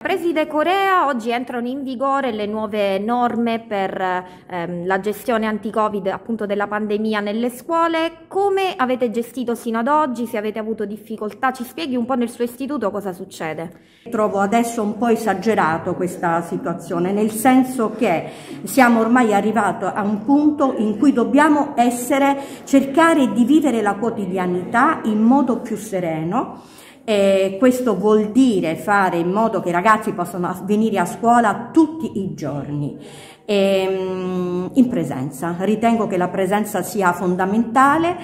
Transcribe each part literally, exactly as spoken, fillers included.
Preside Corea, oggi entrano in vigore le nuove norme per ehm, la gestione anti-Covid appunto della pandemia nelle scuole. Come avete gestito sino ad oggi? Se avete avuto difficoltà, ci spieghi un po' nel suo istituto cosa succede? Trovo adesso un po' esagerato questa situazione, nel senso che siamo ormai arrivati a un punto in cui dobbiamo essere, cercare di vivere la quotidianità in modo più sereno. E questo vuol dire fare in modo che i ragazzi possano venire a scuola tutti i giorni e, in presenza. Ritengo che la presenza sia fondamentale,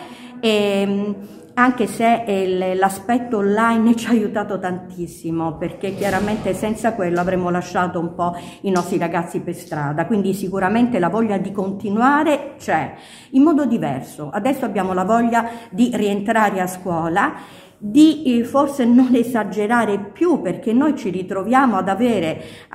e, anche se l'aspetto online ci ha aiutato tantissimo, perché chiaramente senza quello avremmo lasciato un po' i nostri ragazzi per strada. Quindi sicuramente la voglia di continuare c'è, in modo diverso. Adesso abbiamo la voglia di rientrare a scuola, di eh, forse non esagerare più, perché noi ci ritroviamo ad avere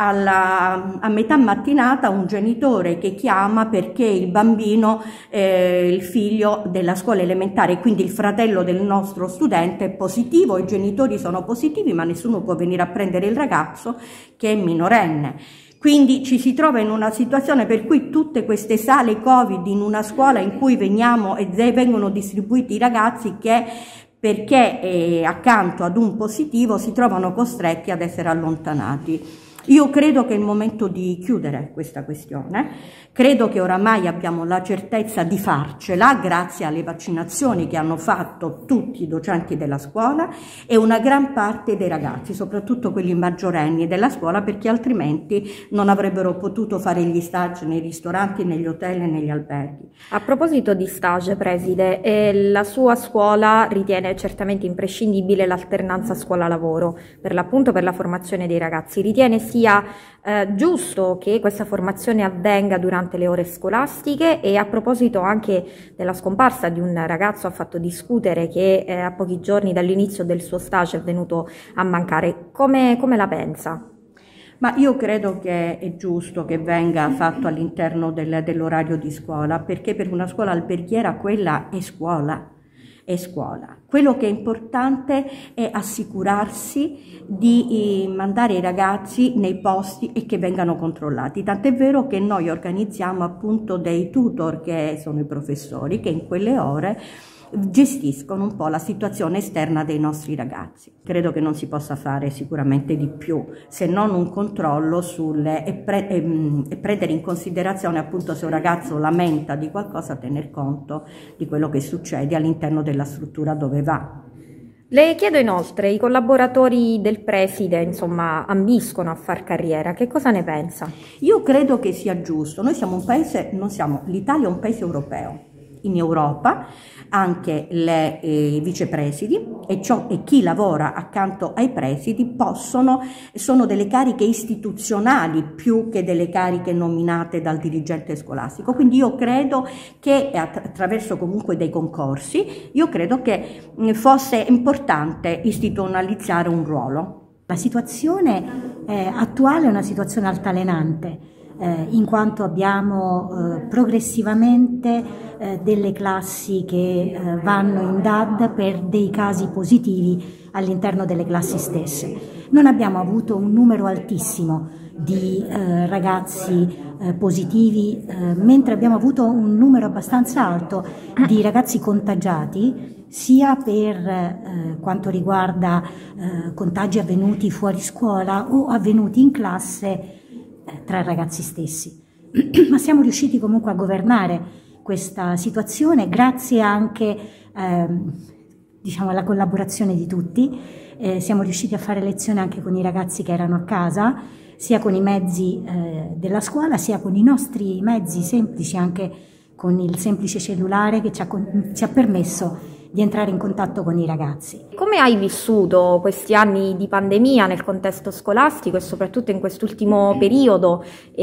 alla, a metà mattinata un genitore che chiama perché il bambino, eh, il figlio della scuola elementare, quindi il fratello del nostro studente è positivo, i genitori sono positivi, ma nessuno può venire a prendere il ragazzo che è minorenne. Quindi ci si trova in una situazione per cui tutte queste sale Covid in una scuola in cui veniamo e vengono distribuiti i ragazzi che perché eh, accanto ad un positivo si trovano costretti ad essere allontanati. Io credo che è il momento di chiudere questa questione, credo che oramai abbiamo la certezza di farcela grazie alle vaccinazioni che hanno fatto tutti i docenti della scuola e una gran parte dei ragazzi, soprattutto quelli maggiorenni della scuola, perché altrimenti non avrebbero potuto fare gli stage nei ristoranti, negli hotel e negli alberghi. A proposito di stage, preside, eh, la sua scuola ritiene certamente imprescindibile l'alternanza scuola-lavoro, per l'appunto per la formazione dei ragazzi. Ritiene sia eh, giusto che questa formazione avvenga durante le ore scolastiche, e a proposito anche della scomparsa di un ragazzo ha fatto discutere che eh, a pochi giorni dall'inizio del suo stage è venuto a mancare. Come, come la pensa? Ma io credo che è giusto che venga fatto all'interno del, dell'orario di scuola, perché per una scuola alberghiera quella è scuola. È scuola. Quello che è importante è assicurarsi di mandare i ragazzi nei posti e che vengano controllati. Tant'è vero che noi organizziamo appunto dei tutor, che sono i professori, che in quelle ore gestiscono un po' la situazione esterna dei nostri ragazzi. Credo che non si possa fare sicuramente di più, se non un controllo sulle, e, pre, e, e prendere in considerazione appunto se un ragazzo lamenta di qualcosa, tener conto di quello che succede all'interno della struttura dove va. Le chiedo inoltre, i collaboratori del preside, insomma, ambiscono a far carriera, che cosa ne pensa? Io credo che sia giusto. Noi siamo un paese, non siamo, l'Italia è un paese europeo. In Europa anche le eh, vicepresidi e, ciò, e chi lavora accanto ai presidi possono, sono delle cariche istituzionali più che delle cariche nominate dal dirigente scolastico. Quindi io credo che attraverso comunque dei concorsi, io credo che fosse importante istituzionalizzare un ruolo. La situazione eh, attuale è una situazione altalenante, eh, in quanto abbiamo eh, progressivamente eh, delle classi che eh, vanno in D A D per dei casi positivi all'interno delle classi stesse. Non abbiamo avuto un numero altissimo di eh, ragazzi eh, positivi, eh, mentre abbiamo avuto un numero abbastanza alto di ragazzi contagiati, sia per eh, quanto riguarda eh, contagi avvenuti fuori scuola o avvenuti in classe eh, tra i ragazzi stessi. Ma siamo riusciti comunque a governare questa situazione grazie anche eh, diciamo alla collaborazione di tutti. Eh, siamo riusciti a fare lezione anche con i ragazzi che erano a casa, sia con i mezzi eh, della scuola, sia con i nostri mezzi semplici, anche con il semplice cellulare che ci ha, ci ha permesso di entrare in contatto con i ragazzi. Come hai vissuto questi anni di pandemia nel contesto scolastico e soprattutto in quest'ultimo periodo?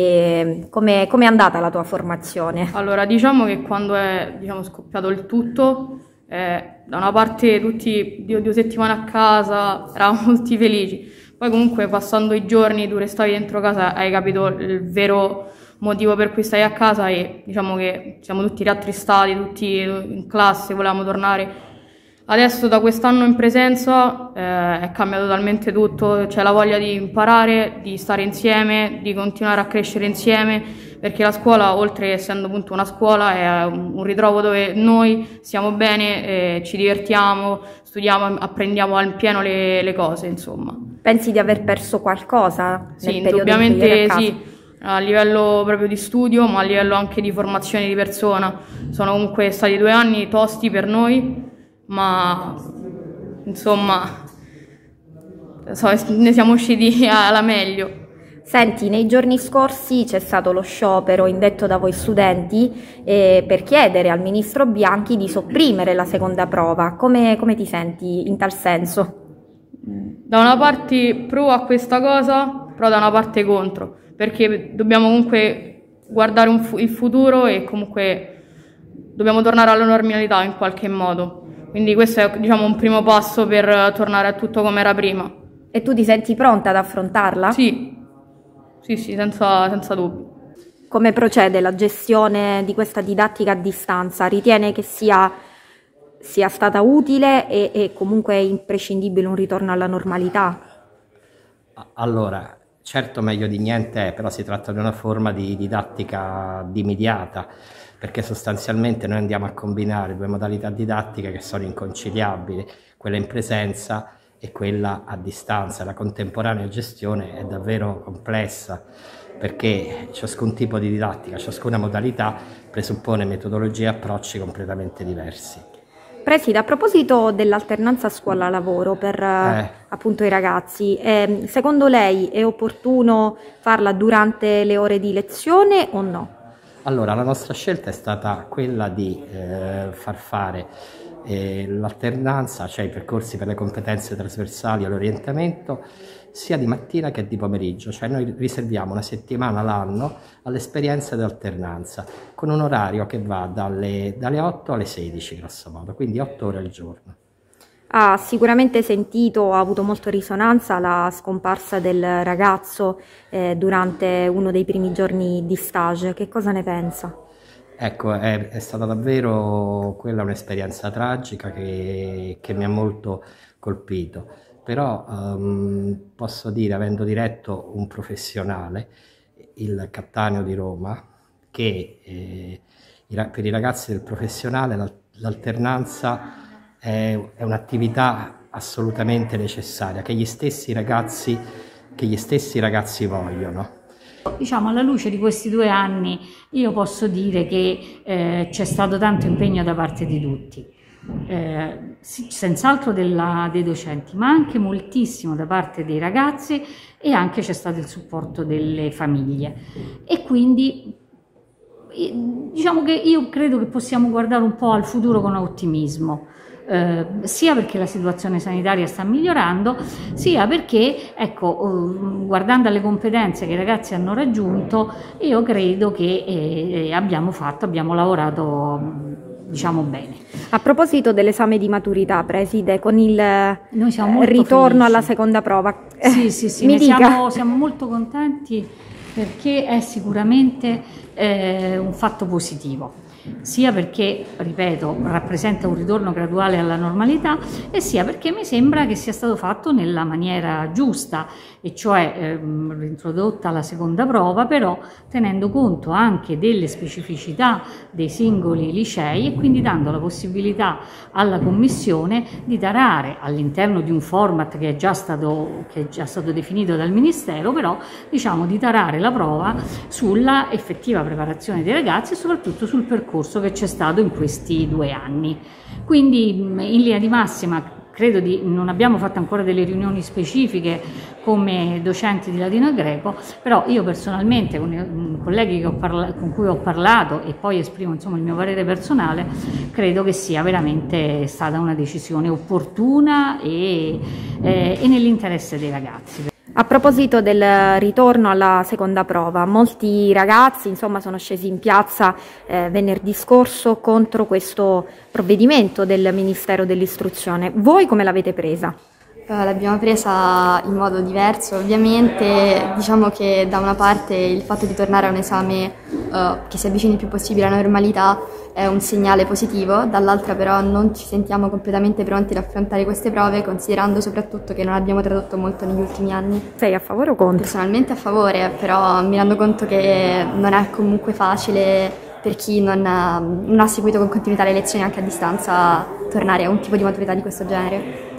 E come è andata la tua formazione? Allora, diciamo che quando è diciamo, scoppiato il tutto, eh, da una parte tutti due, due settimane a casa eravamo tutti felici, poi comunque passando i giorni tu restavi dentro casa, hai capito il vero motivo per cui stai a casa, e diciamo che siamo tutti rattristati, tutti in classe, volevamo tornare Adesso da quest'anno in presenza eh, è cambiato totalmente tutto, c'è la voglia di imparare, di stare insieme, di continuare a crescere insieme, perché la scuola, oltre essendo appunto una scuola, è un ritrovo dove noi stiamo bene, eh, ci divertiamo, studiamo, apprendiamo al pieno le, le cose, insomma. Pensi di aver perso qualcosa Sì, nel periodo in cui eri a indubbiamente casa? sì, a livello proprio di studio, ma a livello anche di formazione di persona. Sono comunque stati due anni tosti per noi, ma insomma so, ne siamo usciti alla meglio. Senti, nei giorni scorsi c'è stato lo sciopero indetto da voi studenti eh, per chiedere al ministro Bianchi di sopprimere la seconda prova. Come, come ti senti in tal senso? Da una parte pro a questa cosa, però da una parte contro, perché dobbiamo comunque guardare un fu- il futuro e comunque dobbiamo tornare alla normalità in qualche modo. Quindi questo è, diciamo, un primo passo per tornare a tutto come era prima. E tu ti senti pronta ad affrontarla? Sì, sì, sì, senza, senza dubbio. Come procede la gestione di questa didattica a distanza? Ritiene che sia, sia stata utile e, e comunque imprescindibile un ritorno alla normalità? Allora, certo meglio di niente è, però si tratta di una forma di didattica dimediata, perché sostanzialmente noi andiamo a combinare due modalità didattiche che sono inconciliabili, quella in presenza e quella a distanza. La contemporanea gestione è davvero complessa, perché ciascun tipo di didattica, ciascuna modalità presuppone metodologie e approcci completamente diversi. Preside, a proposito dell'alternanza scuola-lavoro per Eh. appunto i ragazzi, eh, secondo lei è opportuno farla durante le ore di lezione o no? Allora, la nostra scelta è stata quella di eh, far fare eh, l'alternanza, cioè i percorsi per le competenze trasversali all'orientamento, sia di mattina che di pomeriggio, cioè noi riserviamo una settimana l'anno all'esperienza dell'alternanza, con un orario che va dalle, dalle otto alle sedici, grosso modo, quindi otto ore al giorno. Ha sicuramente sentito, ha avuto molta risonanza la scomparsa del ragazzo eh, durante uno dei primi giorni di stage. Che cosa ne pensa? Ecco, è, è stata davvero quella un'esperienza tragica che, che mi ha molto colpito, però um, posso dire, avendo diretto un professionale, il Cattaneo di Roma, che eh, per i ragazzi del professionale l'alternanza è, è un'attività assolutamente necessaria, che gli stessi ragazzi, che gli stessi ragazzi vogliono. Diciamo, alla luce di questi due anni io posso dire che eh, c'è stato tanto impegno da parte di tutti, eh, senz'altro della, dei docenti, ma anche moltissimo da parte dei ragazzi, e anche c'è stato il supporto delle famiglie, e quindi diciamo che io credo che possiamo guardare un po' al futuro con ottimismo. Eh, sia perché la situazione sanitaria sta migliorando, sia perché, ecco, eh, guardando alle competenze che i ragazzi hanno raggiunto, io credo che eh, abbiamo fatto, abbiamo lavorato, diciamo, bene. A proposito dell'esame di maturità, Preside, con il Noi siamo molto ritorno felici. alla seconda prova, Sì, sì, sì, mi ne dica. siamo, siamo molto contenti, perché è sicuramente eh, un fatto positivo, sia perché, ripeto, rappresenta un ritorno graduale alla normalità, e sia perché mi sembra che sia stato fatto nella maniera giusta, e cioè ehm, introdotta la seconda prova, però tenendo conto anche delle specificità dei singoli licei, e quindi dando la possibilità alla Commissione di tarare, all'interno di un format che è già stato, che è già stato definito dal Ministero, però diciamo di tarare la prova sulla effettiva preparazione dei ragazzi e soprattutto sul percorso che c'è stato in questi due anni. Quindi in linea di massima credo di non abbiamo fatto ancora delle riunioni specifiche come docenti di latino e greco, però io personalmente con i colleghi che ho parla- con cui ho parlato, e poi esprimo insomma il mio parere personale, credo che sia veramente stata una decisione opportuna e, eh, e nell'interesse dei ragazzi. A proposito del ritorno alla seconda prova, molti ragazzi insomma sono scesi in piazza eh, venerdì scorso contro questo provvedimento del Ministero dell'Istruzione. Voi come l'avete presa? Uh, l'abbiamo presa in modo diverso, ovviamente. Diciamo che da una parte il fatto di tornare a un esame uh, che si avvicini il più possibile alla normalità è un segnale positivo, dall'altra però non ci sentiamo completamente pronti ad affrontare queste prove, considerando soprattutto che non abbiamo tradotto molto negli ultimi anni. Sei a favore o contro? Personalmente a favore, però mi rendo conto che non è comunque facile per chi non ha, non ha seguito con continuità le lezioni anche a distanza tornare a un tipo di maturità di questo genere.